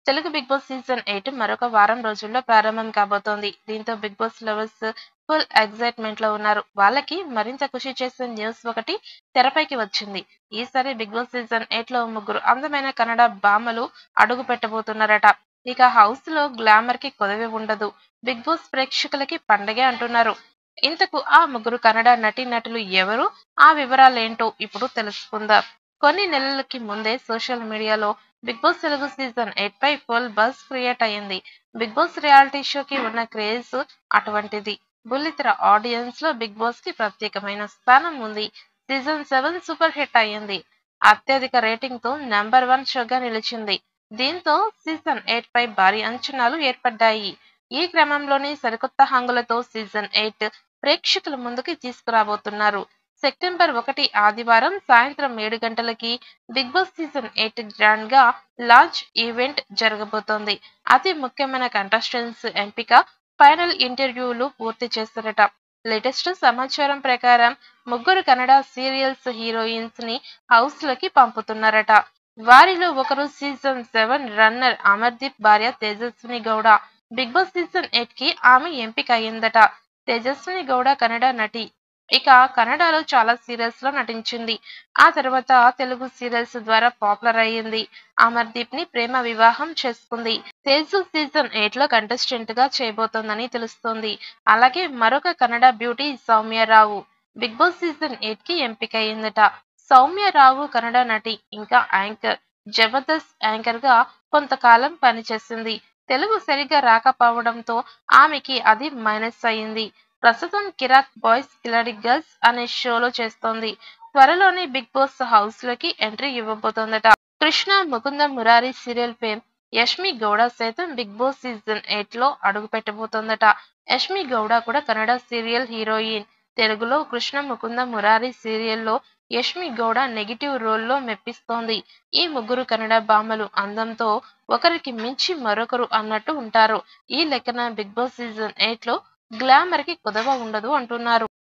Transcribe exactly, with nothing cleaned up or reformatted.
Telugu Bigg Boss season eight మరొక వారం రోజుల్లో ప్రారంభం కాబోతోంది. దీంతో Bigg Boss lovers full excitement లో ఉన్నారు. వాళ్ళకి మరింత ఖుషి చేసే న్యూస్ ఒకటి తెరపైకి వచ్చింది. ఈసారి బిగ్ బాస్ సీజన్ ఎయిట్ లో ముగ్గురు అందమైన కన్నడ భామలు అడుగు పెట్టబోతున్నారట. ఇక హౌస్ లో గ్లామర్ కి కొదవి ఉండదు. బిగ్ బాస్ ప్రేక్షకులకి పండగే అంటున్నారు. ఇంతకు ఆ ముగ్గురు కన్నడ నటీనటులు ఎవరు? ఆ వివరాలేంటో ఇప్పుడు తెలుసుకుందాం. కొన్ని నెలలకి ముందే సోషల్ మీడియాలో Bigg Boss Telugu season eight పై ఫుల్ బజ్ క్రియేట్ అయ్యింది. బిగ్ బాస్ రియాలిటీ షోకి ఉన్న క్రేజ్ అటువంటిది. బుల్లితెర ఆడియన్స్ లో బిగ్ బాస్ కి ప్రత్యేకమైన స్థానం ఉంది. సీజన్ సెవెన్ సూపర్ హిట్ అయ్యింది. అత్యధిక రేటింగ్ తో నెంబర్ వన్ షోగా నిలిచింది. దీంతో సీజన్ ఎయిట్ పై భారీ అంచనాలు ఏర్పడ్డాయి. ఈ క్రమంలోనే సరికొత్త హంగులతో సీజన్ ఎయిట్ ప్రేక్షకుల ముందుకి తీసుకురాబోతున్నారు. సెప్టెంబర్ ఒకటి ఆదివారం సాయంత్రం ఏడు గంటలకి Bigg Boss season eight grand గా లాంచ్ ఈవెంట్ జరగబోతోంది. అతి ముఖ్యమైన కంటెస్టెంట్స్ ఎంపిక, ఫైనల్ ఇంటర్వ్యూలు పూర్తి చేస్తారట. లేటెస్ట్ సమాచారం ప్రకారం ముగ్గురు కన్నడ సీరియల్స్ హీరోయిన్స్ ని హౌస్ లోకి పంపుతున్నారట. వారిలో ఒకరు సీజన్ సెవెన్ రన్నర్ అమర్దీప్ భార్య Tejaswini Gowda. Bigg Boss season eight కి ఆమె ఎంపిక అయిందట. తేజస్విని గౌడ కన్నడ నటి. ఇక కన్నడలో చాలా సీరియల్స్ లో నటించింది. ఆ తర్వాత తెలుగు సీరియల్స్ ద్వారా పాపులర్ అయ్యింది. అమర్దీప్ ని ప్రేమ వివాహం చేసుకుంది. తేజు సీజన్ ఎయిట్ లో కంటెస్టెంట్ గా చేయబోతోందని తెలుస్తోంది. అలాగే మరొక Kannada beauty Soumya Rao Bigg Boss season eight కి ఎంపిక అయిందట. సౌమ్యరావు కన్నడ నటి, ఇంకా యాంకర్. జబర్దస్త్ యాంకర్ గా కొంతకాలం పనిచేసింది. తెలుగు సరిగ్గా రాకపోవడంతో ఆమెకి అది మైనస్ అయింది. ప్రస్తుతం కిరాక్ బాయ్స్ కిలాడి గర్ల్స్ అనే షోలో చేస్తోంది. త్వరలోనే బిగ్ బాస్ హౌస్ లోకి ఎంట్రీ ఇవ్వబోతోందట. కృష్ణ ముకుంద మురారి సీరియల్ ఫేమ్ యష్మి గౌడ సైతం బిగ్ బాస్ సీజన్ ఎయిట్ లో అడుగు పెట్టబోతోందట. యష్మి గౌడ కూడా కన్నడ సీరియల్ హీరోయిన్. తెలుగులో కృష్ణ ముకుంద మురారి సీరియల్లో యష్మి గౌడ నెగిటివ్ రోల్లో మెప్పిస్తోంది. ఈ ముగ్గురు కన్నడ భామలు అందంతో ఒకరికి మించి మరొకరు అన్నట్టు ఉంటారు. ఈ లెక్కన బిగ్ బాస్ సీజన్ ఎయిట్ లో గ్లామర్ కి కొదవ ఉండదు అంటున్నారు.